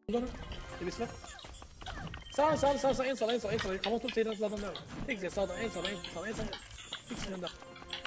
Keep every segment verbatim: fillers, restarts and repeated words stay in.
Uzanın. Tebis var. Sağ sağ sağ sağ en sağ en sağ en sağ. Kamatın seyir hızlardan devam. Tek güzel sağdan en sağdan en sağdan en sağdan. İkisinden de.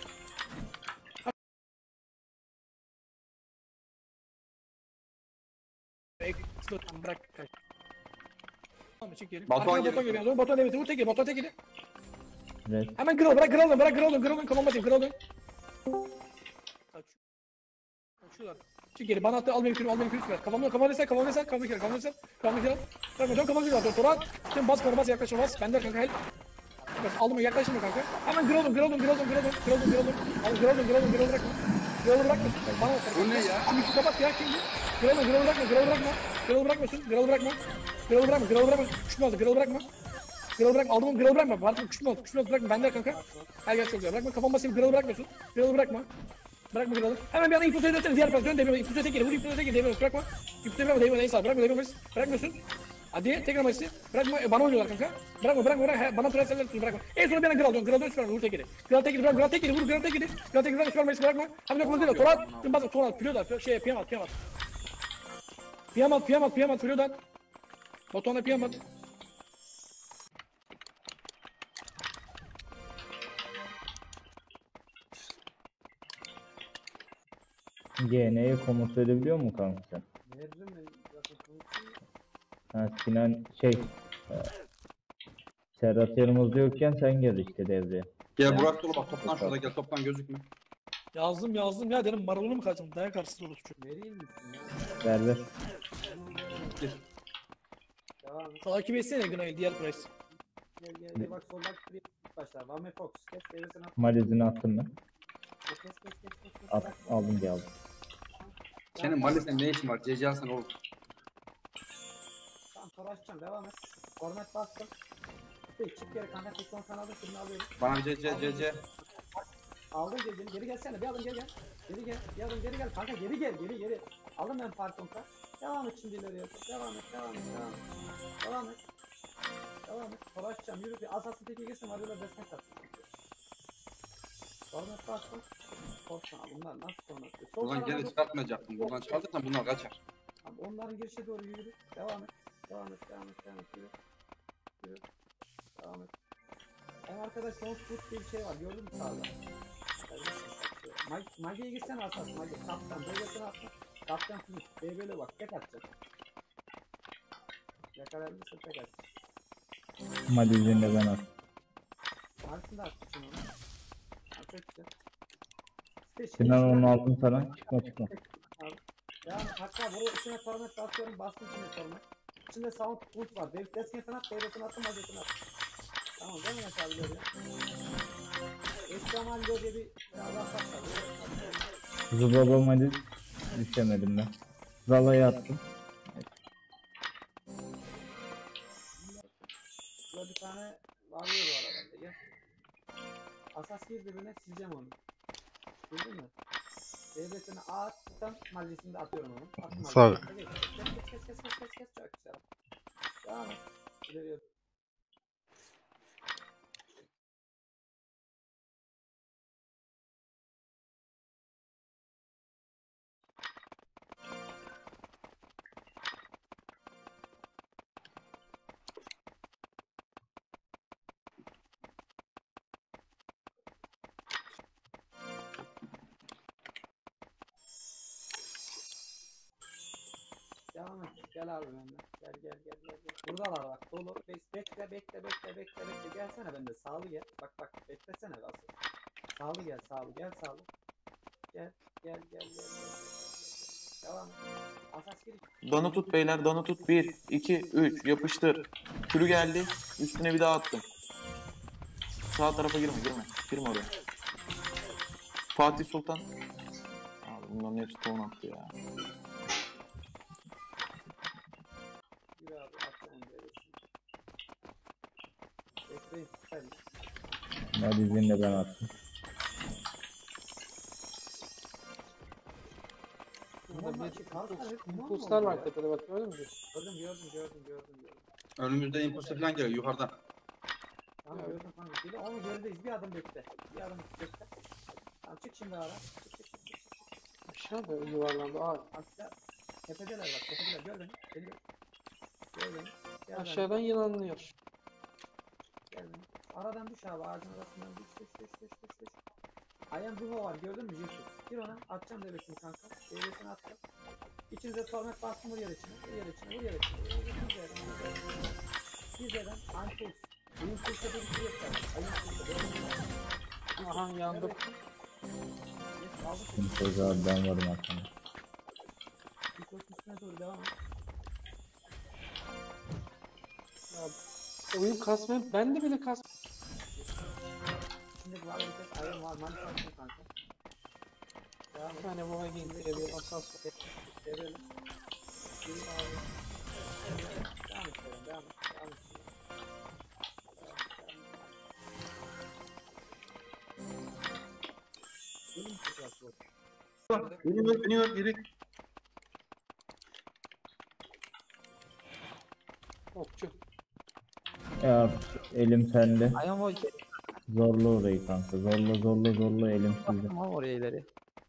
Bırak. Tamam çık geri. Batuhan geliyor. Batuhan evet vur tek geri. Batuhan tek geri. Evet. Hemen Grol bırak Grol'un bırak Grol'un Grol'un kafamı Grol'un. Kaç. Kaçıyorlar. Çık geri bana attı al beni kürü al beni kürü ver. Kafamı kafamı sen kafamı sen kafamı kır kafamı sen kafamı kır. Bırakma dön kafamı kır. Torat. Şimdi bas bas yaklaş bas. Bender kanka help. Bas aldım yaklaşma kanka. Hemen Grol'un Grol'un Grol'un Grol'un Grol'un Grol'un. Al Grol'un Grol'un Grol'un bırakma. Grol'u bırakma. Bana bak. Bu ne ya? Şimdi şu kapat ya şimdi. Grol'un Grol'u bırakma Grol'u bırakma. Grol'u bırakmasın. Grol'u bırakma. Grol'u bırakma Grol'u bırakma. Kuşmu aldı Grol'u bırakma. Grol'u bırakma aldım onu Grol'u bırakma. Artık kuşmu aldı kuşmu aldı bırakma. Bender kanka. Her yer çok güzel. Bırakma kafam basayım Grol'u bırakmıyorsun. Grol'u bırakma. Bırakma Grol'u. Hemen bir anda ipucu edersen diğer parça dön devreye. İpucu tekeri vur ipucu tekeri devreye bırakma. İpucu devreye devreye neyse bırakma devreye bırakmıyorsun. Hadi tekrar maçı. Bırakma e, bana oynuyorlar kanka. Bırakma bırakma bırakma bana transferler tutun bırakma. En son bir yana Grol dön. Grol dön süper vur tekeri. Grol tekeri bırak Grol tekeri vur Grol tekeri. Grol tekeri bırak süper maçı bırakma. Hem de kullandı da Torat. Tüm bazı Torat Piloda şey piyamat piyamat. Piyamat piyamat piyamat Piloda. Batuhan'a piyamat. G N'ye komut edebiliyor mu kanka sen? Veririm ben zaten konuşayım. Ha Sinan şey e, Serhat yanımızda yokken sen gel işte devreye. Gel Burak Tolu bak toplan şurada gel toplan gözükme. Yazdım yazdım ya dedim marulunu mu kaçırdım dayak karşısında olur çünkü. Vereyim misin ya? Ver ver. Gel. Devam et. Takip etsene Günay diğer price. Gel gel gel bak soldan bir başlar. Vame Fox. Kes derisini at. Malizini attım ben. Kes kes kes kes. kes. At, Bak. aldım geldim. Senin Malis'le ne işin var? C C alsana oğlum. Tamam savaşacağım devam et. Format bastım. Bir çık geri kanka tekton kanalı şimdi alıyorum. Bana bir C C C C. Aldın geri geri, geri gelsene bir adım geri gel. Geri gel bir adım geri gel kanka geri gel geri geri. Aldım ben partonka. Devam et şimdi ileriye. Devam et devam et devam et. Devam et. Devam et. Savaşacağım yürü bir asasın teki girsin var böyle destek atsın. Format bastım. Korkma bunlar nasıl format? Sol Buradan tarafa gene doğru- çıkartmayacaktım. Buradan çıkartırsan bunlar kaçar. Abi onların girişe doğru yürü. Devam et. Devam et. Devam et. Devam et. Yürü. Yürü. Devam et. En arkadaş son foot diye bir şey var. Gördün mü sağda? Mag Magi'ye gitsene asas. Magi. Kaptan. Bölgesine atma. Kaptan flip. B böyle bak. Tek atacak. Yakalayabilirse tek atacak. Malizini de ben attım. Hangisini de atmışsın onu? Ha, çok güzel. İşte şey- Sinan onun işte- altın sana çıkma çıkma. Abi. Devam et. Hatta buraya içine format basıyorum. Bastım içine format. İçinde sound boot var. Dev deskine at. Devletini attım. Hazretini attım. Tamam değil mi Yaşar görüyor? Eşyamal diye bir Allah saklar. Zubaba Maliz düşemedim ben. Zala'yı attım. Burada bir tane varıyor bu arada bende gel. Asas girdi birine sileceğim onu. Gördün mü? Devletini attım, malisini de atıyorum onu. Attım Sağ ol. malisini de geç. Kes kes kes kes kes kes kes çok güzel. Devam et. İleriye. Devam et. Gel abi benden. Gel gel gel gel. gel. Buradalar bak. Dolu. Bek- Bekle bekle bekle bekle bekle. Gelsene bende. Sağlı gel. Bak bak beklesene be asıl. Sağlı gel sağlı gel sağlı. Gel gel gel gel gel. gel. Devam et. Asas gir. Donu tut beyler, donu tut. bir, iki, üç. Yapıştır. Kürü geldi. Üstüne bir daha attım. Sağ tarafa girme, girme. Girme oraya. Fatih Sultan. Abi bunların hepsi ton attı ya. Gir abi. Atacağım devresini. Bekleyin. Hadi. Malizini de ben attım. Burada bir impulslar var tepede bak gördün mü? Gördüm gördüm gördüm gördüm gördüm. Önümüzde impulsu falan geliyor yukarıdan. Tamam gördüm tamam. Bir de onu gerideyiz. Bir adım bekle. Bir adım bekle. Tamam çık şimdi ara. Çık çık çık çık. çık. Aşağıda yuvarlandı. Aa. Hatta tepedeler bak tepedeler gör beni. Beni gör. Gel beni. Gel beni. Aşağıdan yılanlıyor. Gel beni. Aradan düş abi ağacın arasından düş düş düş düş düş düş. Ayağın duha var gördün mü Jesus? Gir ona atacağım devresini kanka. Devresini atacağım. İçinize torment bastım vur yer içine. Vur yer içine vur yer içine. Vur yer içine. Gizeden antus. Oyun kursa bir şey yapacağım. Oyun kursa gördün mü? Aha yandık. Yes aldık. Şimdi söz abi ben varım aslında. Mikrosun üstüne doğru devam et. Oyun kasmıyor. Ben de bile kas. Şimdi var vites ayın var. Mani sattın kanka. Devam Bir et. tane boğa geliyor. Asansör. Devrelim. Yürü abi. Devam et. Devam et. Devam et. Devam et. Yürü mü tekrar bu? Beni beni gör geri. Okçu. Ya elim sende. Ayağım o Zorla orayı kanka. Zorla zorla zorla elim sizde. Tamam oraya ileri.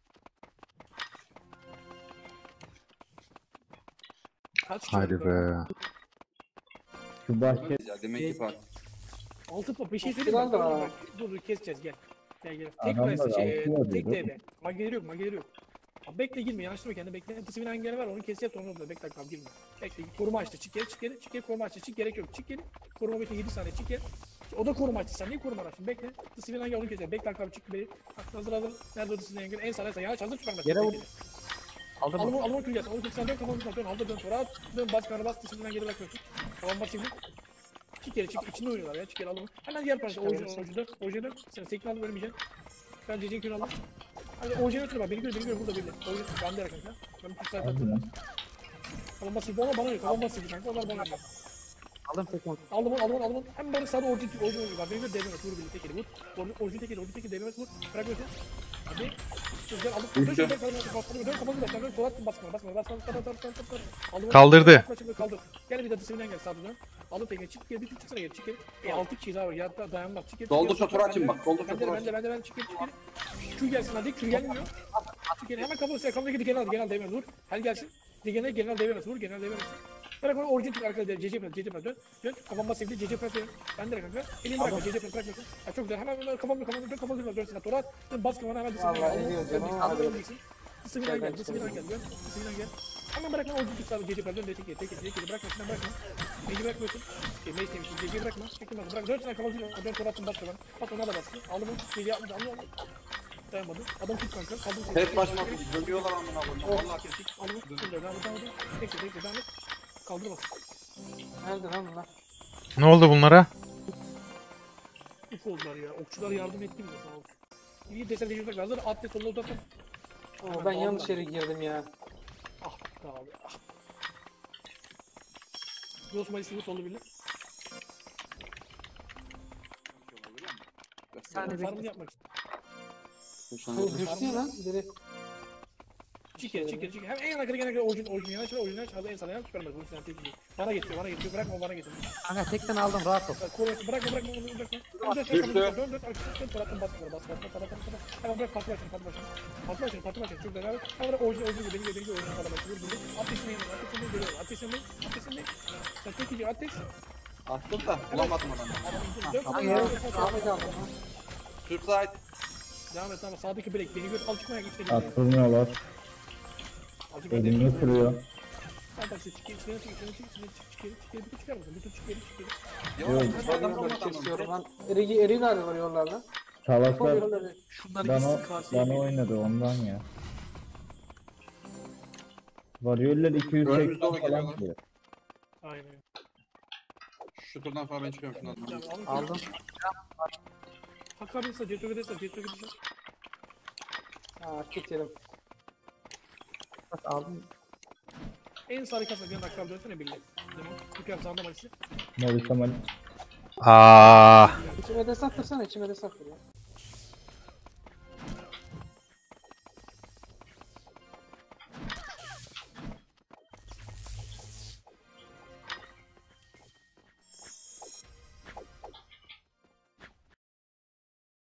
Kaç Hadi be. Şu bahçe Ya demek ki Fatih. Altı top bir şey söyleyeyim mi? Okçular da Bak, var. Dur dur keseceğiz gel. Gel gel. Tek Adamlar price şey, altı var tek diyor. D B. Mageleri yok mageleri yok. Abi bekle girme yanaştırma kendini bekle. Tismin engeli var onu keseceğiz sonra orada bekle kal girme. Bekle koruma açtı çık geri çık geri çık geri koruma açtı çık gerek yok çık geri. Koruma bekle yedi saniye çık geri. O da koruma açtı sen niye koruma açtın bekle. Tismin engeli onu keseceğiz bekle kal çık beri. Bak hazır hazır. Nerede o tismin engeli en sağda yanaş hazır süpermen. Yere vur. Aldım. Alın alın kül gelsin. Alın kül sen dön kafanı dön. Aldı dön sonra at. Dön bas kanı bas tisminden geri bırakıyorsun. Tamam bas şimdi. Çık geri çık içinde oynuyorlar ya çık geri alın. Hemen diğer parça orijinal orijinal orijinal. Sen sekni alıp ölmeyeceksin. Ben Cecin kül alın. Hadi orijinal otur bak beni gör beni gör burada belli. Orijinal ben de kanka. Ben bir sayfa hadi atıyorum. lan. Kalan basit bana bana yok. Kalan basit kanka. Onlar bana yok. Aldım tekme. Aldım onu aldım onu aldım onu. Hem bana sağda orijinal orijinal oynuyor. Bak beni gör devre vur birlikte tekeli vur. Or- Orijinal tekeli orijinal tekeli devre vur. Bırak öyle. Hadi. Güzel alıp dön dön dön dön dön kafanı dön dön sola attın basma basma basma basma basma basma basma. Kaldırdı. Kaldır. Gel bir de dışından gel sağdan dön. Alıp tekeli çık geri bir tık çıksana geri çık geri. E altı kişi daha var ya da dayanmak çık geri. Doldur çık geri, şotoru çık açayım geri. bak. Doldur Ben de şotoru ben de açayım. ben de ben çık geri çık geri. Kül gelsin hadi kül gelmiyor. Çık geri hemen kafası sen kafadaki genel genel devre vur. Hel gelsin. Genel genel devre vur genel devre. Bırak onu orijinal Türk arkadaşlar C C Press, C C Press dön. Dön kafam basayım diye C C Press dön. Ben de kanka. Elini bırakma C C Press bırakma. Ha çok güzel. Hemen böyle kafamı kafamı dön kafamı dön. Dön sen Torat. Dön bas kafana hemen dışına. Vallahi ediyor canım abi. Dışına gel. Dışına gel. Dön. Dışına gel. Hemen bırakma orijinal Türk sadece C C Press dön. Tek tek tek tek bırakma şuna bırakma. Meci bırakmıyorsun. Şey meci demişsin. C C'yi bırakma. Çekilmez. Bırak. Dön sen kafamı dön. Dön Torat'ın bas kafana. Bas ona da bas. Aldım onu. C C'yi aldım. Aldım. Dayanmadı. Adam tut kanka. Kaldım seni. Tek başıma dönüyorlar amına koyayım. Vallahi Aldım. Aldım. Devam et. Devam et. Bekle bekle. Devam et. Kaldır bas. Nerede lan bunlar? Ne oldu bunlara? Uf oldular ya. Okçular yardım etti bize sağ olsun. İyi desen tecrübe hazır. At ve soluna uzatın. Oo, ben yanlış yere girdim ya. Ah be abi ah. Ghost Malis'i bu soldu bile. Sen de Farmını yapmak için. Hayır düştü ya lan. Direkt. Çık geri çık geri çık geri. Hem en yana kadar gene kadar orijinal orijinal yanaş ve orijinal çaldı en sana yanaş çıkarmaz. Bunu sen tek değil. Bana getiriyor bana getiriyor. Bırakma bana getiriyor. Kanka tekten aldım rahat ol. Koruyorsun bırakma bırakma onu bırakma. Dön dön Düştü. dön dön dön. Arkasına Torat'ın bas bas bas bas bas bas. Hemen bırak patla başını patla başını. Patla başını patla başını. Çok güzel. Hemen bırak orijinal orijinal beni beni orijinal patla başını. Vur bunu. Ateşini yanına ateşini görüyorum. Ateşini ateşini. Sen tek gidiyor ateş. Attım da bulamadım adamı. Dön. Ahmet aldım. Türk side. Devam et ama sağdaki bilek beni gör al çıkmaya git dedi. Attırmıyorlar. Azıcık Elimi kırıyor. Tamam tamam çık içine çık içine çık içine çık çık geri çık geri bir çıkar mısın? Bir tur çık geri çık geri. Yok. Yok. Adam Ben olmadan kesiyorum lan. Eri, eri galiba varıyorlar lan. Salaklar Şunları bana, gitsin kaseye. bana oynadı ondan ya. Varıyorlar iki yüz Önümüzde seksen o falan geliyorlar. diyor. Aynen. Şu turdan sonra ben çıkıyorum şundan. Tamam, Aldım. Hakkı abi ise Ceto Gidesa Ceto Gidesa. Ha keselim. Nasıl aldım? En sarı kasa bir Hakkı abi dönsene birle. Tamam. Türkiye sağında malisi. Morisa Mali. Aa. İçime de sattırsana içime de sattır ya.